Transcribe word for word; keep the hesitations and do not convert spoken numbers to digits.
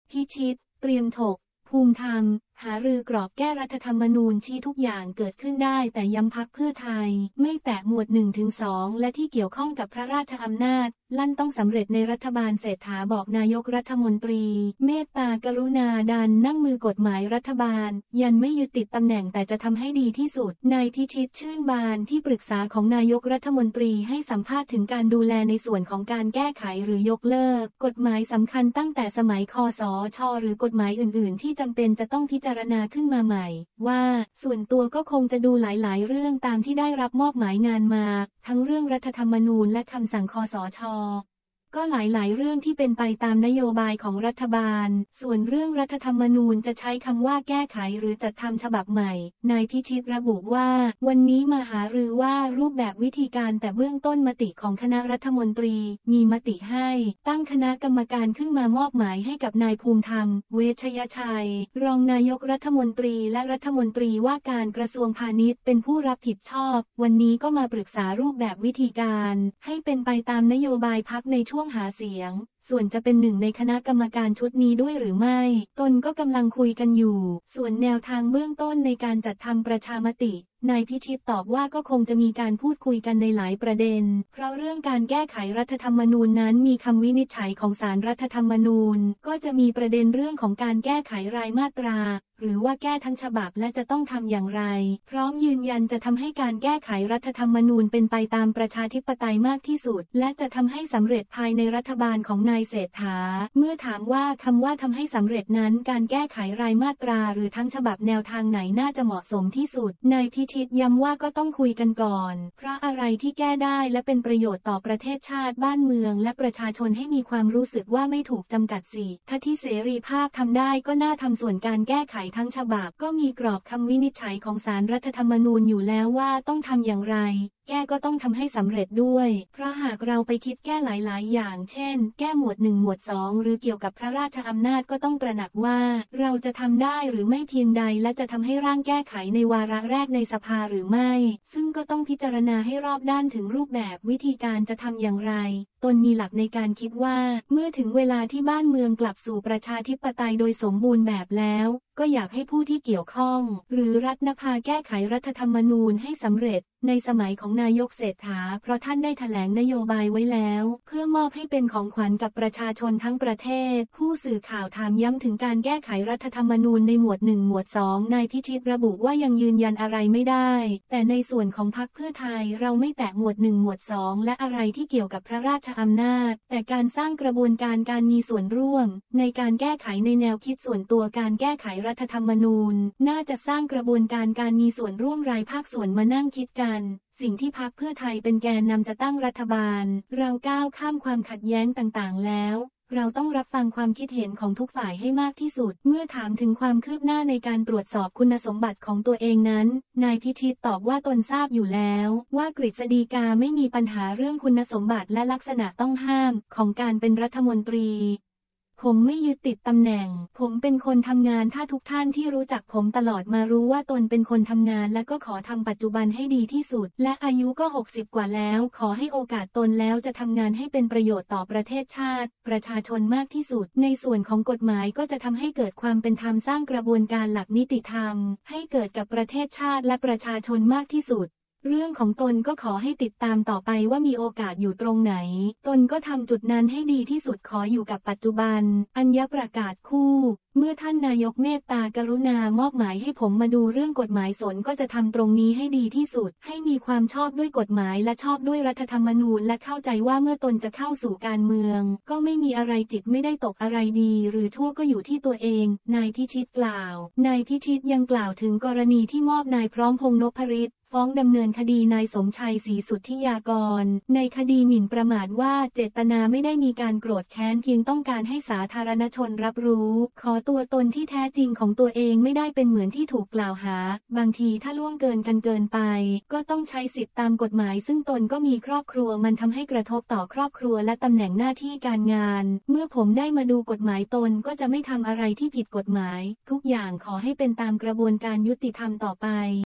พิชิตเตรียมถกภูมิธรรมหารือกรอบแก้รัฐธรรมนูญชี้ทุกอย่างเกิดขึ้นได้แต่ย้ำพรรคเพื่อไทยไม่แตะหมวด หนึ่งถึงสอง และที่เกี่ยวข้องกับพระราชอำนาจลั่นต้องสำเร็จในรัฐบาลเศรษฐาบอกนายกรัฐมนตรีเมตตากรุณาดันนั่งมือกฎหมายรัฐบาลยันไม่ยึดติดตำแหน่งแต่จะทำให้ดีที่สุดนายพิชิตชื่นบานที่ปรึกษาของนายกรัฐมนตรีให้สัมภาษณ์ถึงการดูแลในส่วนของการแก้ไขหรือยกเลิกกฎหมายสำคัญตั้งแต่สมัยคสช.หรือกฎหมายอื่นๆที่จำเป็นจะต้องพิจารณาขึ้นมาใหม่ว่าส่วนตัวก็คงจะดูหลายๆเรื่องตามที่ได้รับมอบหมายงานมาทั้งเรื่องรัฐธรรมนูญและคำสั่งคสช.ก็หลายๆเรื่องที่เป็นไปตามนโยบายของรัฐบาลส่วนเรื่องรัฐธรรมนูญจะใช้คำว่าแก้ไขหรือจัดทำฉบับใหม่นายพิชิตระบุว่าวันนี้มาหารือว่ารูปแบบวิธีการแต่เบื้องต้นมติของคณะรัฐมนตรีมีมติให้ตั้งคณะกรรมการขึ้นมามอบหมายให้กับนายภูมิธรรมเวชยชัยรองนายกรัฐมนตรีและรัฐมนตรีว่าการกระทรวงพาณิชย์เป็นผู้รับผิดชอบวันนี้ก็มาปรึกษารูปแบบวิธีการให้เป็นไปตามนโยบายพรรคในช่วงหาเสียงส่วนจะเป็นหนึ่งในคณะกรรมการชุดนี้ด้วยหรือไม่ตนก็กำลังคุยกันอยู่ส่วนแนวทางเบื้องต้นในการจัดทำประชามตินายพิชิตตอบว่าก็คงจะมีการพูดคุยกันในหลายประเด็นเพราะเรื่องการแก้ไขรัฐธรรมนูญนั้นมีคำวินิจฉัยของศาลรัฐธรรมนูญก็จะมีประเด็นเรื่องของการแก้ไขรายมาตราหรือว่าแก้ทั้งฉบับและจะต้องทำอย่างไรพร้อมยืนยันจะทำให้การแก้ไขรัฐธรรมนูญเป็นไปตามประชาธิปไตยมากที่สุดและจะทำให้สำเร็จภายในรัฐบาลของนายเศรษฐาเมื่อถามว่าคำว่าทำให้สำเร็จนั้นการแก้ไขรายมาตราหรือทั้งฉบับแนวทางไหนน่าจะเหมาะสมที่สุดนายพิชิตย้ำว่าก็ต้องคุยกันก่อนเพราะอะไรที่แก้ได้และเป็นประโยชน์ต่อประเทศชาติบ้านเมืองและประชาชนให้มีความรู้สึกว่าไม่ถูกจำกัดสิถ้าที่เสรีภาพทำได้ก็น่าทำส่วนการแก้ไขทั้งฉบับก็มีกรอบคำวินิจฉัยของศาลรัฐธรรมนูญอยู่แล้วว่าต้องทำอย่างไรแก้ก็ต้องทำให้สำเร็จด้วยเพราะหากเราไปคิดแก้หลายๆอย่างเช่นแก้หมวดหนึ่งหมวดสองหรือเกี่ยวกับพระราชอำนาจก็ต้องตระหนักว่าเราจะทำได้หรือไม่เพียงใดและจะทำให้ร่างแก้ไขในวาระแรกในสภาหรือไม่ซึ่งก็ต้องพิจารณาให้รอบด้านถึงรูปแบบวิธีการจะทำอย่างไรตนมีหลักในการคิดว่าเมื่อถึงเวลาที่บ้านเมืองกลับสู่ประชาธิปไตยโดยสมบูรณ์แบบแล้วก็อยากให้ผู้ที่เกี่ยวข้องหรือรัฐนภาแก้ไขรัฐธรรมนูญให้สำเร็จในสมัยของนายกเศรษฐาเพราะท่านได้แถลงนโยบายไว้แล้วเพื่อมอบให้เป็นของขวัญกับประชาชนทั้งประเทศผู้สื่อข่าวถามย้ำถึงการแก้ไขรัฐธรรมนูญในหมวดหนึ่งหมวดสองนายพิชิตระบุว่ายังยืนยันอะไรไม่ได้แต่ในส่วนของพรรคเพื่อไทยเราไม่แตะหมวดหนึ่งหมวดสองและอะไรที่เกี่ยวกับพระราชอำนาจแต่การสร้างกระบวนการการมีส่วนร่วมในการแก้ไขในแนวคิดส่วนตัวการแก้ไขรัฐธรรมนูญน่าจะสร้างกระบวนการการมีส่วนร่วมรายภาคส่วนมานั่งคิดกันสิ่งที่พรรคเพื่อไทยเป็นแกนนำจะตั้งรัฐบาลเราก้าวข้ามความขัดแย้งต่างๆแล้วเราต้องรับฟังความคิดเห็นของทุกฝ่ายให้มากที่สุดเมื่อถามถึงความคืบหน้าในการตรวจสอบคุณสมบัติของตัวเองนั้นนายพิชิตตอบว่าตนทราบอยู่แล้วว่ากฤษฎีกาไม่มีปัญหาเรื่องคุณสมบัติและลักษณะต้องห้ามของการเป็นรัฐมนตรีผมไม่ยึดติดตำแหน่งผมเป็นคนทำงานถ้าทุกท่านที่รู้จักผมตลอดมารู้ว่าตนเป็นคนทำงานและก็ขอทำปัจจุบันให้ดีที่สุดและอายุก็หกสิบกว่าแล้วขอให้โอกาสตนแล้วจะทำงานให้เป็นประโยชน์ต่อประเทศชาติประชาชนมากที่สุดในส่วนของกฎหมายก็จะทำให้เกิดความเป็นธรรมสร้างกระบวนการหลักนิติธรรมให้เกิดกับประเทศชาติและประชาชนมากที่สุดเรื่องของตนก็ขอให้ติดตามต่อไปว่ามีโอกาสอยู่ตรงไหนตนก็ทำจุดนั้นให้ดีที่สุดขออยู่กับปัจจุบันอัญญประกาศคู่เมื่อท่านนายกเมตตากรุณามอบหมายให้ผมมาดูเรื่องกฎหมายสนก็จะทำตรงนี้ให้ดีที่สุดให้มีความชอบด้วยกฎหมายและชอบด้วยรัฐธรรมนูญและเข้าใจว่าเมื่อตนจะเข้าสู่การเมืองก็ไม่มีอะไรจิตไม่ได้ตกอะไรดีหรือทั่วก็อยู่ที่ตัวเองนายพิชิตกล่าวนายพิชิตยังกล่าวถึงกรณีที่มอบนายพร้อมพงษ์นพฤทธิ์ฟ้องดำเนินคดีนายสมชัยศรีสุทธิยากรในคดีหมิ่นประมาทว่าเจตนาไม่ได้มีการโกรธแค้นเพียงต้องการให้สาธารณชนรับรู้ขอตัวตนที่แท้จริงของตัวเองไม่ได้เป็นเหมือนที่ถูกกล่าวหาบางทีถ้าล่วงเกินกันเกินไปก็ต้องใช้สิทธิตามกฎหมายซึ่งตนก็มีครอบครัวมันทำให้กระทบต่อครอบครัวและตำแหน่งหน้าที่การงานเมื่อผมได้มาดูกฎหมายตนก็จะไม่ทำอะไรที่ผิดกฎหมายทุกอย่างขอให้เป็นตามกระบวนการยุติธรรมต่อไป